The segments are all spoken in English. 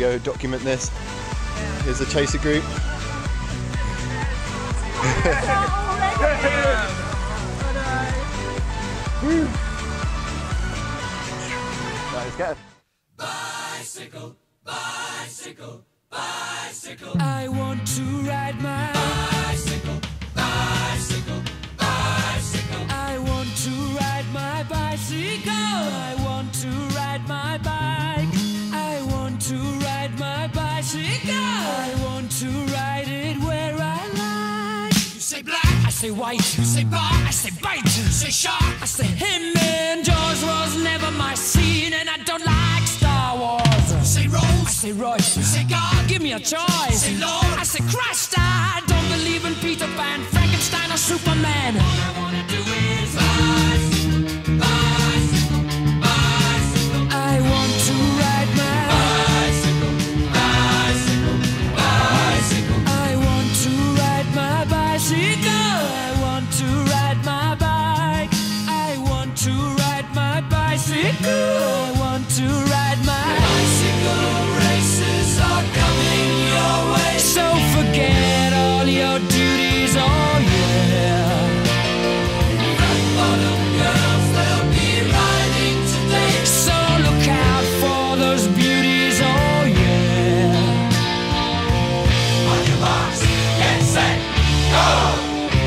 video document this. Here's the chaser group. Let's get it. Bicycle, bicycle, bicycle. I want to ride my bicycle, bicycle, bicycle. I want to ride my bicycle. I want to ride my bike. I want to ride my bicycle. I want to ride it where I like. You say black, I say white. You say bar, I say bite. You say shark, I say him. And Jaws was never my scene, and I don't like Star Wars. You say Rose, I say Royce. You say God, give me a choice. Say Lord, I say Christ. I don't believe in Peter Pan, Frankenstein, or Superman. All I wanna do is bicycle, bicycle, bicycle. I want to ride my bicycle, bicycle, bicycle. I want to ride my bicycle. I want to ride my bike. I want to ride my bicycle. I want to ride my bicycle. Races are coming your way, so forget all your duties. Oh yeah. Rock bottom girls, they'll be riding today, so look out for those beauties. Oh yeah. On your marks, get set, go.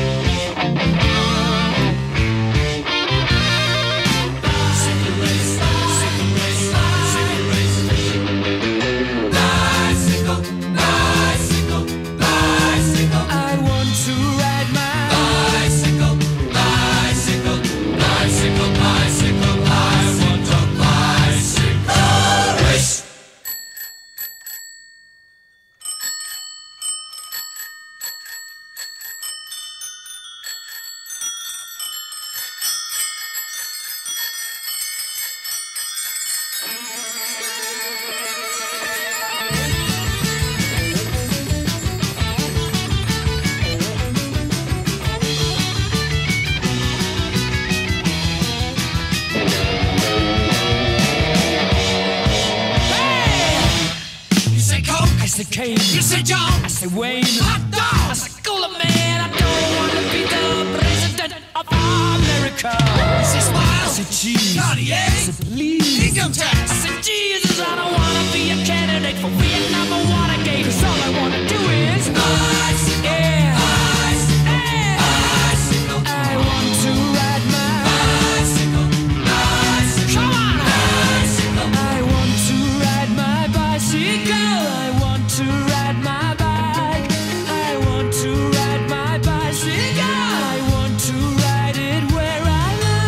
I say Kane, you say John, I say Wayne, hot dog, I say Cooler Man. I don't want to be the president of America. I say Smile, I say Cheese, Cartier, I say Please, Income Tax, I say Jesus. I don't want to be a candidate for Vietnam or Watergate, 'cause all I want to do is bicycle, yeah, bicycle, yeah, bicycle. I want to ride my bicycle, bicycle, come on, bicycle. I want to ride my bicycle. I want to ride my bike. I want to ride my bicycle. I want to ride it where I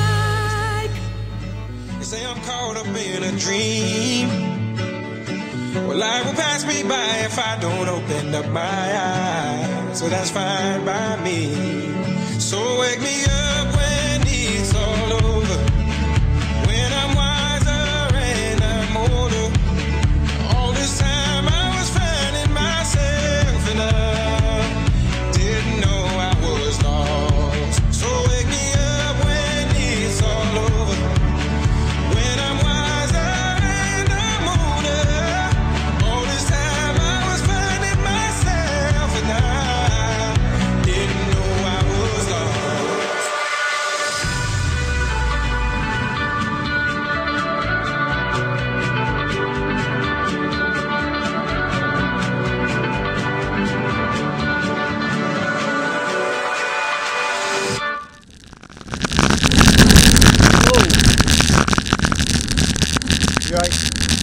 like. They say I'm caught up in a dream. Well, life will pass me by if I don't open up my eyes. So that's fine by me. So wake me up when it's all over, when I'm wiser and I'm older. All this time I was finding myself and I didn't know I was lost. So wake me up when it's all over, when I'm wiser and I'm older. All this time I was finding myself and I didn't know I was lost. You right?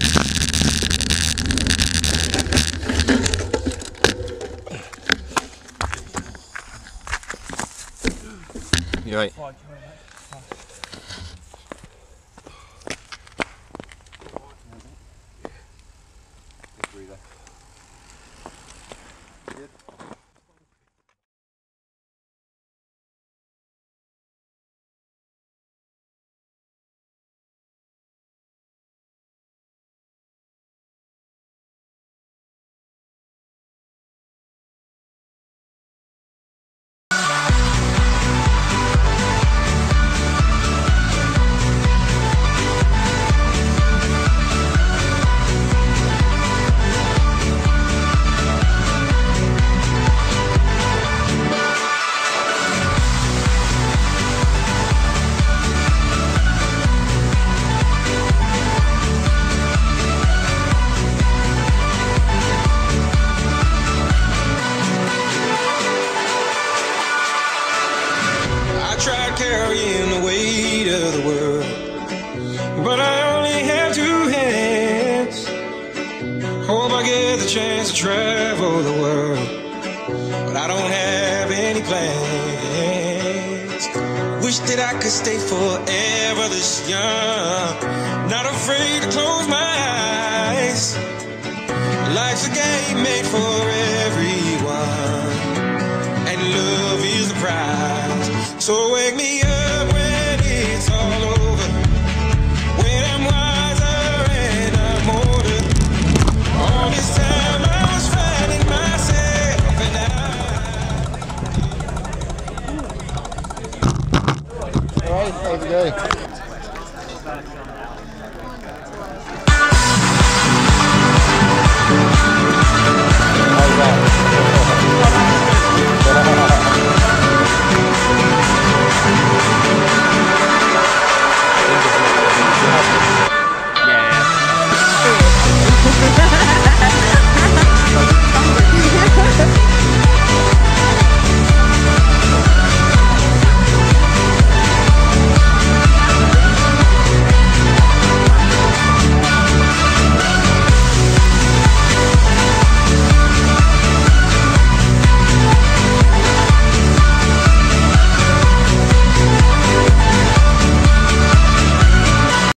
You right? chance to travel the world, but I don't have any plans. Wish that I could stay forever this young, not afraid to close my eyes. Life's a game made for everyone, and love is the prize. So wake me